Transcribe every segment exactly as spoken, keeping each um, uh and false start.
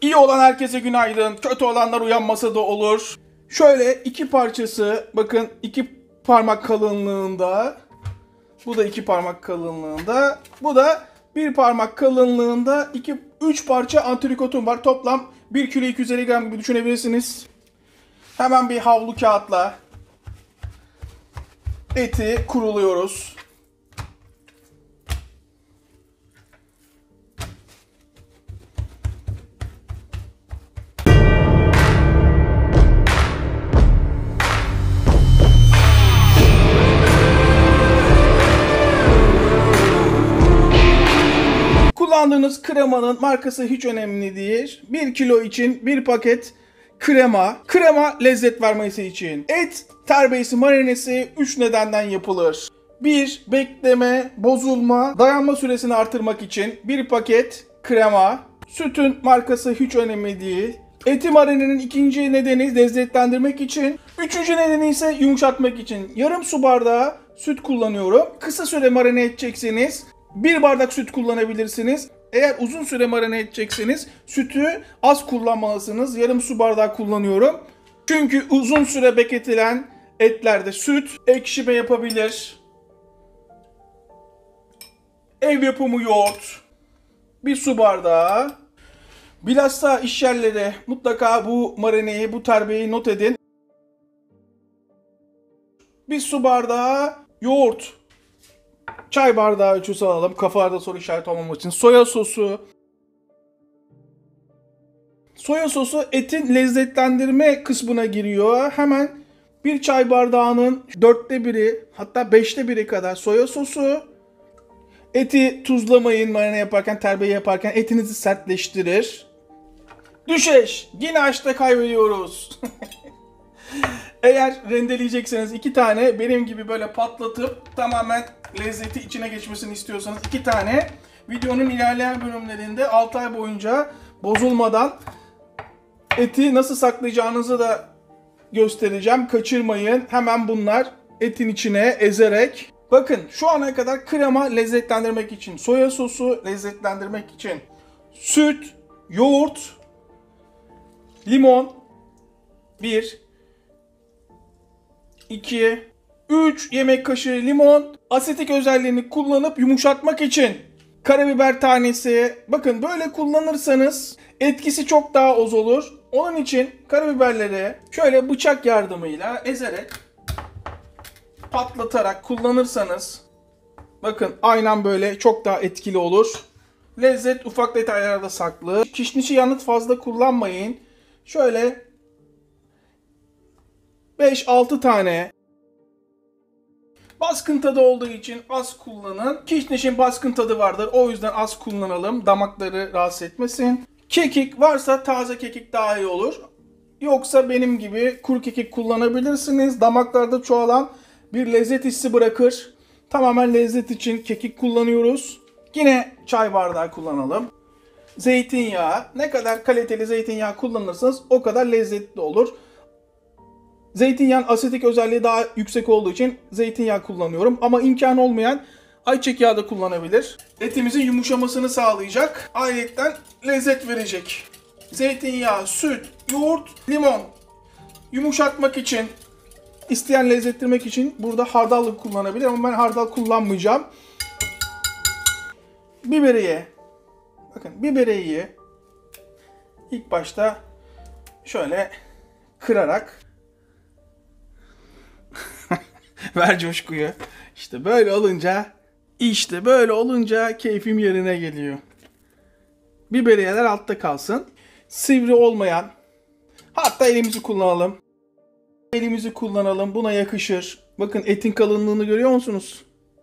İyi olan herkese günaydın. Kötü olanlar uyanmasa da olur. Şöyle iki parçası, bakın iki parmak kalınlığında. Bu da iki parmak kalınlığında. Bu da bir parmak kalınlığında. iki üç parça antrikotum var. Toplam bir kilo iki yüz elli gram gibi düşünebilirsiniz. Hemen bir havlu kağıtla eti kuruluyoruz. Kullandığınız kremanın markası hiç önemli değil. bir kilo için bir paket krema. Krema lezzet vermesi için. Et terbiyesi marinesi üç nedenden yapılır. bir Bekleme, bozulma, dayanma süresini artırmak için bir paket krema. Sütün markası hiç önemli değil. Eti marinenin ikinci nedeni lezzetlendirmek için. Üçüncü nedeni ise yumuşatmak için. Yarım su bardağı süt kullanıyorum. Kısa süre marine edecekseniz bir bardak süt kullanabilirsiniz. Eğer uzun süre marine edecekseniz sütü az kullanmalısınız. Yarım su bardağı kullanıyorum. Çünkü uzun süre bekletilen etlerde süt ekşime yapabilir. Ev yapımı yoğurt bir su bardağı. Bilhassa iş yerleri mutlaka bu marineyi, bu terbiyeyi not edin. Bir su bardağı yoğurt. Çay bardağı ölçüsü alalım. Kafalarda soru işareti olmamak için. Soya sosu. Soya sosu etin lezzetlendirme kısmına giriyor. Hemen bir çay bardağının dörtte biri, hatta beşte biri kadar soya sosu. Eti tuzlamayın marine yaparken, terbiye yaparken etinizi sertleştirir. Düşeş. Yine açta kaybediyoruz. Eğer rendeleyecekseniz iki tane benim gibi böyle patlatıp tamamen lezzeti içine geçmesini istiyorsanız iki tane videonun ilerleyen bölümlerinde altı ay boyunca bozulmadan eti nasıl saklayacağınızı da göstereceğim. Kaçırmayın. Hemen bunlar etin içine ezerek. Bakın şu ana kadar krema lezzetlendirmek için, soya sosu lezzetlendirmek için, süt, yoğurt, limon, bir, iki, üç yemek kaşığı limon, asetik özelliğini kullanıp yumuşatmak için karabiber tanesi. Bakın böyle kullanırsanız etkisi çok daha az olur. Onun için karabiberleri şöyle bıçak yardımıyla ezerek, patlatarak kullanırsanız bakın aynen böyle çok daha etkili olur. Lezzet ufak detaylarda saklı. Kişnişi yalnız fazla kullanmayın. Şöyle beş altı tane. Baskın tadı olduğu için az kullanın. Kişnişin baskın tadı vardır. O yüzden az kullanalım. Damakları rahatsız etmesin. Kekik varsa taze kekik daha iyi olur. Yoksa benim gibi kuru kekik kullanabilirsiniz. Damaklarda çoğalan bir lezzet hissi bırakır. Tamamen lezzet için kekik kullanıyoruz. Yine çay bardağı kullanalım. Zeytinyağı. Ne kadar kaliteli zeytinyağı kullanırsanız o kadar lezzetli olur. Zeytinyağın asetik özelliği daha yüksek olduğu için zeytinyağı kullanıyorum. Ama imkanı olmayan ayçiçek yağı da kullanabilir. Etimizin yumuşamasını sağlayacak. Ayrıca lezzet verecek. Zeytinyağı, süt, yoğurt, limon. Yumuşatmak için, isteyen lezzettirmek için burada hardal kullanabilir ama ben hardal kullanmayacağım. Biberiye. Bakın biberiyeyi ilk başta şöyle kırarak ver coşkuyu. İşte böyle olunca, işte böyle olunca keyfim yerine geliyor. Biberiyeler altta kalsın. Sivri olmayan, hatta elimizi kullanalım. Elimizi kullanalım. Buna yakışır. Bakın etin kalınlığını görüyor musunuz?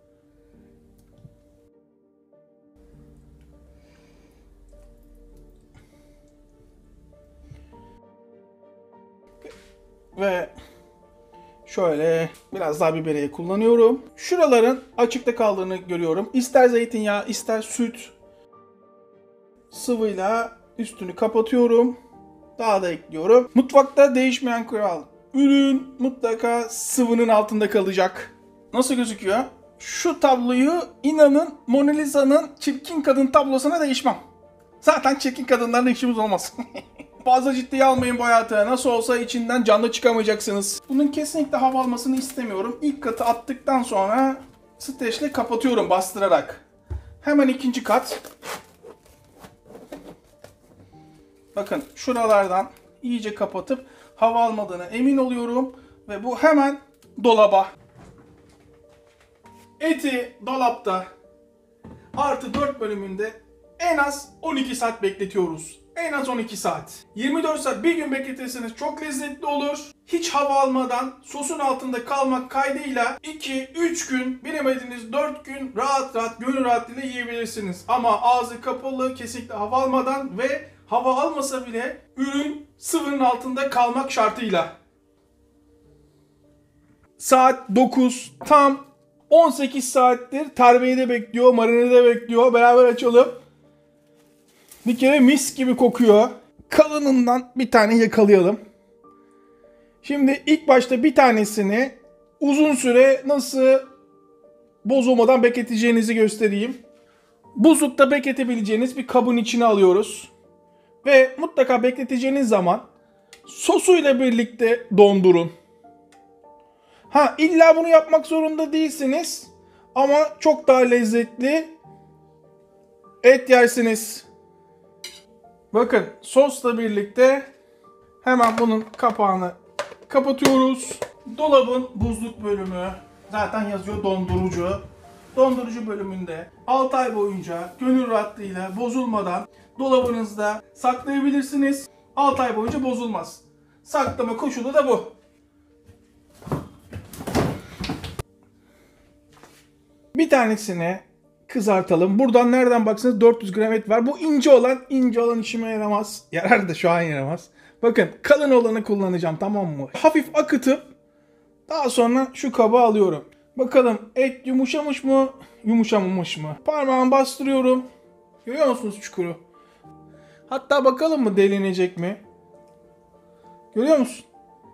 Ve şöyle biraz daha biberiye kullanıyorum. Şuraların açıkta kaldığını görüyorum. İster zeytinyağı, ister süt sıvıyla üstünü kapatıyorum. Daha da ekliyorum. Mutfakta değişmeyen kural. Ürün mutlaka sıvının altında kalacak. Nasıl gözüküyor? Şu tabloyu inanın Mona Lisa'nın çirkin kadın tablosuna değişmem. Zaten çirkin kadınlarla işimiz olmaz. Fazla ciddiye almayın bu hayatı. Nasıl olsa içinden canlı çıkamayacaksınız. Bunun kesinlikle hava almasını istemiyorum. İlk katı attıktan sonra streçle kapatıyorum bastırarak. Hemen ikinci kat. Bakın şuralardan iyice kapatıp hava almadığına emin oluyorum. Ve bu hemen dolaba. Eti dolapta artı dört bölümünde en az on iki saat bekletiyoruz. En az on iki saat. yirmi dört saat bir gün bekletirseniz çok lezzetli olur. Hiç hava almadan sosun altında kalmak kaydıyla iki üç gün, bilemediniz dört gün rahat rahat gönül rahatlığıyla yiyebilirsiniz. Ama ağzı kapalı, kesinlikle hava almadan ve hava almasa bile ürün sıvının altında kalmak şartıyla. Saat dokuz, tam on sekiz saattir terbiyede bekliyor, marinede bekliyor. Beraber açalım. Bir kere mis gibi kokuyor. Kalınından bir tane yakalayalım. Şimdi ilk başta bir tanesini uzun süre nasıl bozulmadan bekleteceğinizi göstereyim. Buzlukta bekletebileceğiniz bir kabın içine alıyoruz. Ve mutlaka bekleteceğiniz zaman sosuyla birlikte dondurun. Ha, illa bunu yapmak zorunda değilsiniz. Ama çok daha lezzetli et yersiniz. Bakın sosla birlikte hemen bunun kapağını kapatıyoruz. Dolabın buzluk bölümü zaten yazıyor dondurucu. Dondurucu bölümünde altı ay boyunca gönül rahatlığıyla bozulmadan dolabınızda saklayabilirsiniz. altı ay boyunca bozulmaz. Saklama koşulu da bu. Bir tanesini kızartalım. Buradan nereden baksanız dört yüz gram et var. Bu ince olan, ince olan işime yaramaz. Yarar da şu an yaramaz. Bakın kalın olanı kullanacağım, tamam mı? Hafif akıtıp daha sonra şu kaba alıyorum. Bakalım et yumuşamış mı, yumuşamamış mı? Parmağımı bastırıyorum. Görüyor musunuz çukuru? Hatta bakalım mı delinecek mi? Görüyor musun?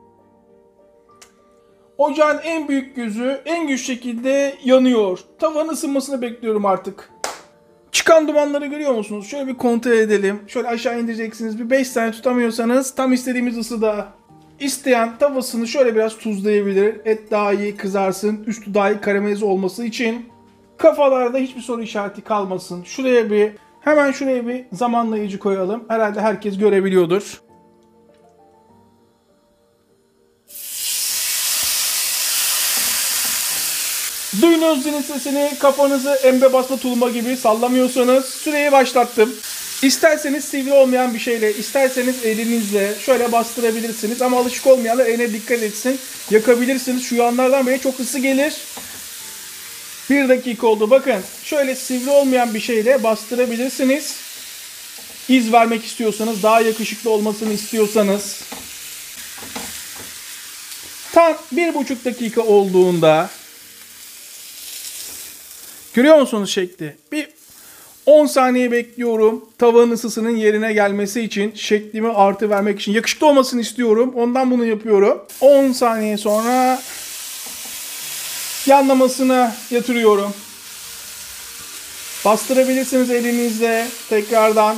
Ocağın en büyük gözü en güçlü şekilde yanıyor. Tavanın ısınmasını bekliyorum artık. Çıkan dumanları görüyor musunuz? Şöyle bir kontrol edelim. Şöyle aşağı indireceksiniz. Bir beş saniye tutamıyorsanız tam istediğimiz ısıda. İsteyen tavasını şöyle biraz tuzlayabilir. Et daha iyi kızarsın. Üstü daha iyi karamelize olması için. Kafalarda hiçbir soru işareti kalmasın. Şuraya bir, hemen şuraya bir zamanlayıcı koyalım. Herhalde herkes görebiliyordur. Duyunuz zilin sesini, kafanızı embe basma tulumba gibi sallamıyorsanız süreyi başlattım. İsterseniz sivri olmayan bir şeyle, isterseniz elinizle şöyle bastırabilirsiniz. Ama alışık olmayanlar eline dikkat etsin. Yakabilirsiniz. Şu yanlardan bile çok ısı gelir. Bir dakika oldu. Bakın şöyle sivri olmayan bir şeyle bastırabilirsiniz. İz vermek istiyorsanız, daha yakışıklı olmasını istiyorsanız. Tam bir buçuk dakika olduğunda görüyor musunuz şekli? Bir on saniye bekliyorum. Tavanın ısısının yerine gelmesi için, şeklimi artı vermek için, yakışıklı olmasını istiyorum. Ondan bunu yapıyorum. on saniye sonra yanlamasına yatırıyorum. Bastırabilirsiniz elinizle tekrardan.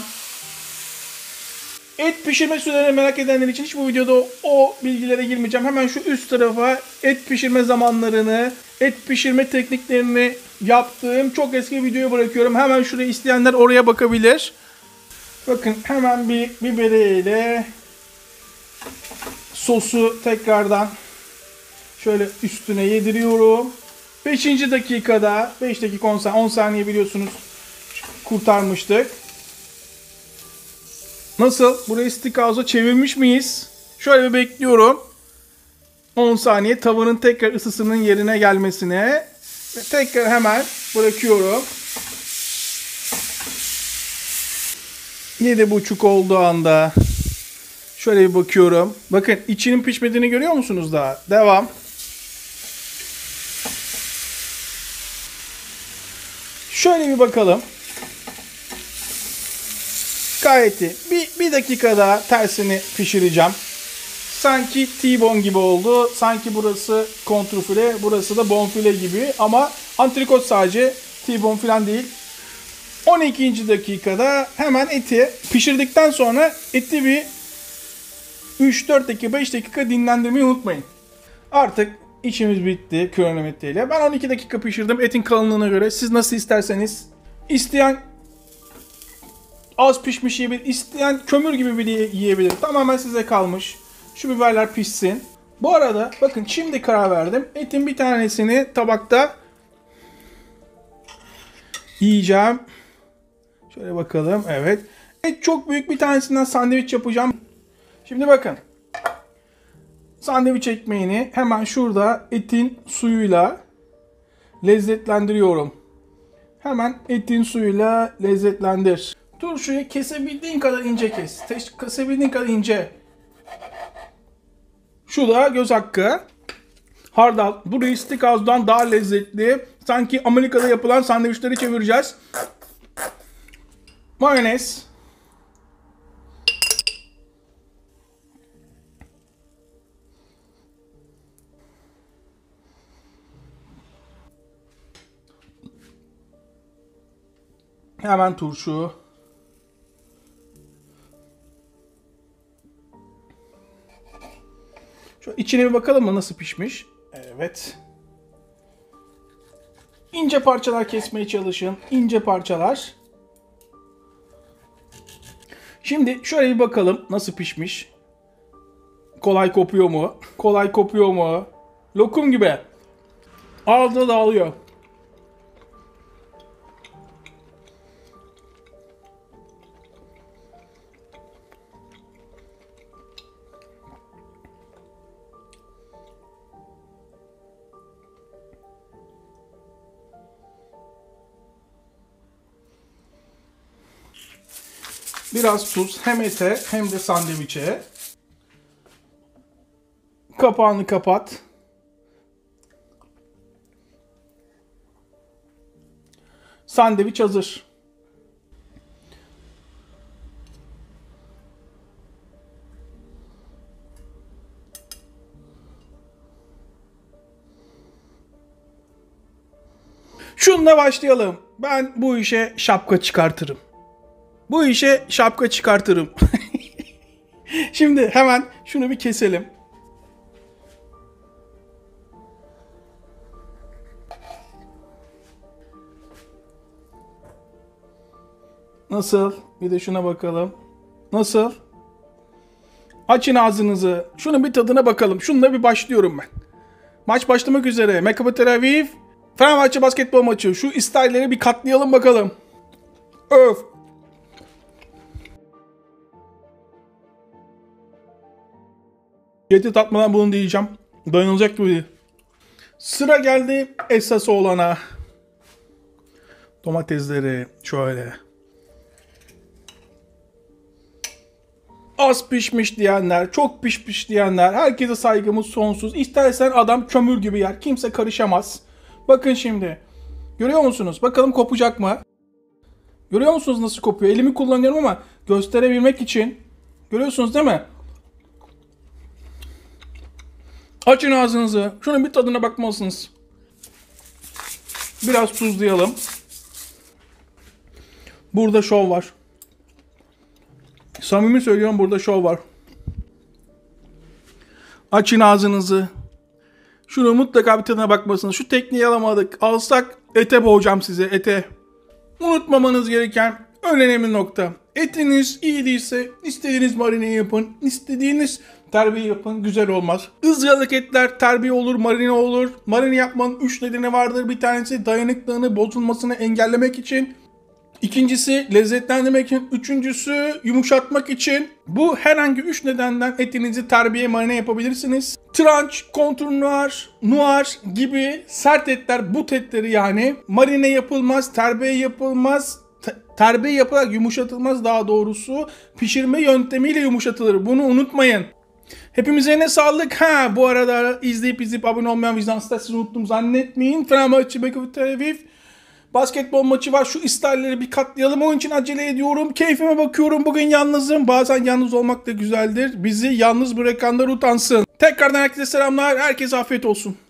Et pişirme sürelerini merak edenler için hiç bu videoda o bilgilere girmeyeceğim. Hemen şu üst tarafa et pişirme zamanlarını, et pişirme tekniklerini yaptığım çok eski videoyu bırakıyorum. Hemen şuraya isteyenler oraya bakabilir. Bakın hemen bir biberiyle sosu tekrardan şöyle üstüne yediriyorum. beşinci dakikada, beş dakika on saniye biliyorsunuz kurtarmıştık. Nasıl? Burayı steakhouse'a çevirmiş miyiz? Şöyle bir bekliyorum. on saniye tavanın tekrar ısısının yerine gelmesine. Ve tekrar hemen bırakıyorum. yedi buçuk olduğu anda şöyle bir bakıyorum. Bakın içinin pişmediğini görüyor musunuz daha? Devam. Şöyle bir bakalım. Gayet iyi. Bir, bir dakika daha tersini pişireceğim. Sanki T-bone gibi oldu. Sanki burası kontrfile, burası da bonfile gibi. Ama antrikot sadece, T-bone falan değil. on ikinci dakikada hemen eti pişirdikten sonra eti bir üç dört dakika beş dakika dinlendirmeyi unutmayın. Artık işimiz bitti kronometreyle. Ben on iki dakika pişirdim etin kalınlığına göre. Siz nasıl isterseniz. İsteyen az pişmiş yiyebilir, isteyen kömür gibi bile yiyebilir. Tamamen size kalmış. Şu biberler pişsin. Bu arada bakın şimdi karar verdim. Etin bir tanesini tabakta yiyeceğim. Şöyle bakalım. Evet. Et çok büyük, bir tanesinden sandviç yapacağım. Şimdi bakın. Sandviç ekmeğini hemen şurada etin suyuyla lezzetlendiriyorum. Hemen etin suyuyla lezzetlendir. Turşuyu kesebildiğin kadar ince kes. Kesebildiğin kadar ince. Şu da göz hakkı. Hardal. Bu steakhouse'dan daha lezzetli. Sanki Amerika'da yapılan sandviçleri çevireceğiz. Mayonez. Hemen turşu. Şu içine bir bakalım mı nasıl pişmiş? Evet. İnce parçalar kesmeye çalışın. İnce parçalar. Şimdi şöyle bir bakalım nasıl pişmiş. Kolay kopuyor mu? Kolay kopuyor mu? Lokum gibi. Ağızda dağılıyor. Biraz tuz hem ete hem de sandviçe. Kapağını kapat. Sandviç hazır. Şununla başlayalım. Ben bu işe şapka çıkartırım. Bu işe şapka çıkartırım. Şimdi hemen şunu bir keselim. Nasıl? Bir de şuna bakalım. Nasıl? Açın ağzınızı. Şunun bir tadına bakalım. Şununla bir başlıyorum ben. Maç başlamak üzere. Maccabi Tel Aviv. Fenerbahçe basketbol maçı. Şu isterleri bir katlayalım bakalım. Öf. Yeti tatmadan bunu diyeceğim. Dayanılacak gibi değil. Sıra geldi esas olana. Domatesleri şöyle. Az pişmiş diyenler, çok pişmiş diyenler, herkese saygımız sonsuz. İstersen adam kömür gibi yer. Kimse karışamaz. Bakın şimdi. Görüyor musunuz? Bakalım kopacak mı? Görüyor musunuz nasıl kopuyor? Elimi kullanıyorum ama gösterebilmek için. Görüyorsunuz değil mi? Açın ağzınızı. Şunun bir tadına bakmalısınız. Biraz tuzlayalım. Burada şov var. Samimi söylüyorum, burada şov var. Açın ağzınızı. Şunu mutlaka bir tadına bakmalısınız. Şu tekniği alamadık. Alsak ete boğacağım size, ete. Unutmamanız gereken en önemli nokta. Etiniz iyi değilse istediğiniz marineyi yapın. İstediğiniz terbiye yapın. Güzel olmaz. Izgaralık etler terbiye olur, marine olur. Marine yapmanın üç nedeni vardır. Bir tanesi dayanıklılığını bozulmasını engellemek için. İkincisi lezzetlendirmek için. Üçüncüsü yumuşatmak için. Bu herhangi üç nedenden etinizi terbiye marine yapabilirsiniz. Tranç, konturnuar, nuar gibi sert etler, but etleri yani marine yapılmaz, terbiye yapılmaz. Terbiye yapılarak yumuşatılmaz, daha doğrusu pişirme yöntemiyle yumuşatılır. Bunu unutmayın. Hepimize ne sağlık. Ha bu arada izleyip izleyip abone olmayan vicdansızlar, sizi unuttum zannetmeyin. Fenerbahçe Maccabi Tel Aviv basketbol maçı var. Şu isterleri bir katlayalım. Onun için acele ediyorum. Keyfime bakıyorum. Bugün yalnızım. Bazen yalnız olmak da güzeldir. Bizi yalnız bırakanlar utansın. Tekrardan herkese selamlar. Herkese afiyet olsun.